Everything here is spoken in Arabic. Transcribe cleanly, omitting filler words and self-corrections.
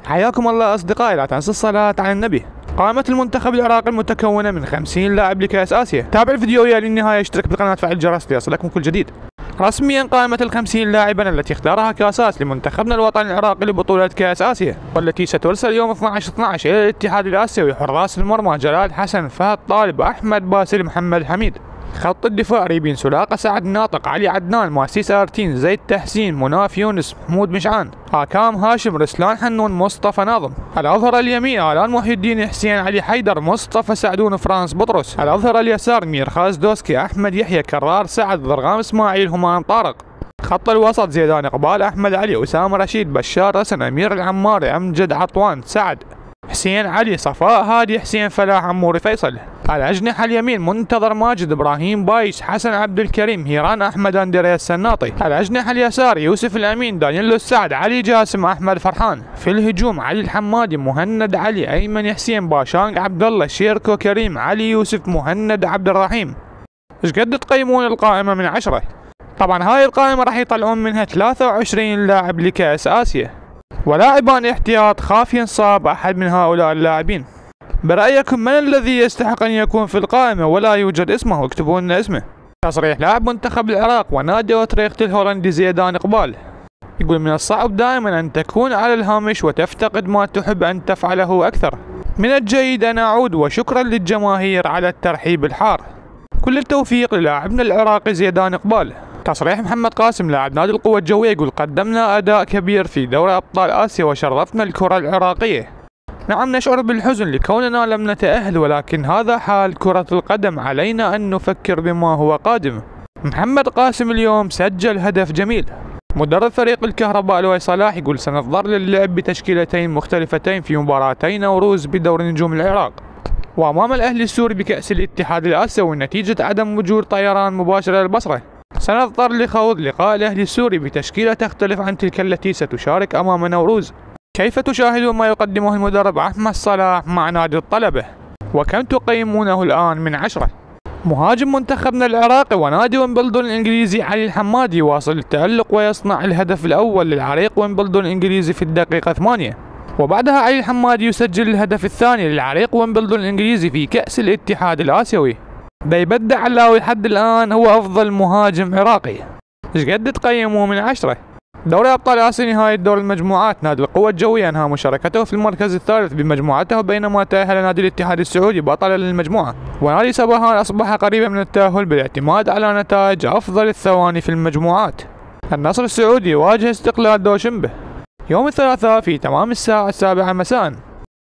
حياكم الله أصدقائي، لا تنسوا الصلاة على النبي. قائمة المنتخب العراقي المتكونة من 50 لاعب لكأس آسيا. تابع الفيديو إلى النهاية، اشترك بالقناة وفعل الجرس ليصلكم كل جديد. رسميا قائمة ال50 لاعبا التي اختارها كأساس لمنتخبنا الوطني العراقي لبطولة كأس آسيا، والتي سترسل يوم 12/12 إلى الاتحاد الآسيوي. حراس المرمى: جلال حسن، فهد طالب، أحمد باسل، محمد حميد. خط الدفاع: ريبين سلاقة، سعد ناطق، علي عدنان، مؤسس أرتين، زيد تحسين، مناف يونس، محمود مشعان. حكام: هاشم، رسلان حنون، مصطفى ناظم. الأظهر اليمين: آلان محي الدين، حسين علي حيدر، مصطفى سعدون، فرانس بطرس. الأظهر اليسار: ميرخاز دوسكي، أحمد يحيى، كرار سعد، ضرغام إسماعيل، همام طارق. خط الوسط: زيدان إقبال، أحمد علي، أسامة رشيد، بشار حسن، أمير العماري، أمجد عطوان، سعد، حسين علي، صفاء هادي، حسين فلاح، عموري فيصل. الأجنحة اليمين: منتظر ماجد، إبراهيم بايش، حسن عبد الكريم، هيران أحمد، أندريا السناطي. الأجنحة اليسار: يوسف الأمين، دانييلو السعد، علي جاسم، أحمد فرحان. في الهجوم: علي الحمادي، مهند علي، أيمن حسين، باشانق عبد الله، شيركو كريم، علي يوسف، مهند عبد الرحيم. ايش قد تقيمون القائمة من 10؟ طبعا هاي القائمة راح يطلعون منها 23 لاعب لكأس آسيا، ولاعبان احتياط خاف ينصاب أحد من هؤلاء اللاعبين. برأيكم من الذي يستحق أن يكون في القائمة ولا يوجد اسمه؟ اكتبوا لنا اسمه. تصريح لاعب منتخب العراق ونادي أوتريخت الهولندي زيدان إقبال، يقول: من الصعب دائما أن تكون على الهامش وتفتقد ما تحب أن تفعله أكثر. من الجيد أن أعود، وشكرا للجماهير على الترحيب الحار. كل التوفيق للاعبنا العراقي زيدان إقبال. تصريح محمد قاسم لاعب نادي القوة الجوية، يقول: قدمنا أداء كبير في دوري أبطال آسيا وشرفنا الكرة العراقية. نعم، نشعر بالحزن لكوننا لم نتأهل، ولكن هذا حال كرة القدم، علينا أن نفكر بما هو قادم. محمد قاسم اليوم سجل هدف جميل. مدرب فريق الكهرباء لؤي صلاح يقول: سنضطر للعب بتشكيلتين مختلفتين في مباراتي نوروز بدوري نجوم العراق وأمام الأهلي السوري بكأس الاتحاد الآسيوي نتيجة عدم وجود طيران مباشر إلى البصرة. سنضطر لخوض لقاء الأهلي السوري بتشكيلة تختلف عن تلك التي ستشارك أمام نوروز. كيف تشاهدون ما يقدمه المدرب أحمد صلاح مع نادي الطلبة؟ وكم تقيمونه الآن من 10؟ مهاجم منتخبنا العراقي ونادي ويمبلدون الإنجليزي علي الحمادي يواصل التألق ويصنع الهدف الأول للعريق ويمبلدون الإنجليزي في الدقيقة 8، وبعدها علي الحمادي يسجل الهدف الثاني للعريق ويمبلدون الإنجليزي في كأس الاتحاد الآسيوي. بيبدع علاوي لحد الآن هو أفضل مهاجم عراقي. ايش قد تقيموه من 10؟ دوري أبطال آسيا نهاية دور المجموعات: نادي القوة الجوية أنهى مشاركته في المركز الثالث بمجموعته، بينما تأهل نادي الاتحاد السعودي بطلا للمجموعة، ونادي سباهان أصبح قريبا من التأهل بالاعتماد على نتائج أفضل الثواني في المجموعات. النصر السعودي يواجه استقلال دوشنبه يوم الثلاثاء في تمام الساعة 7 مساء.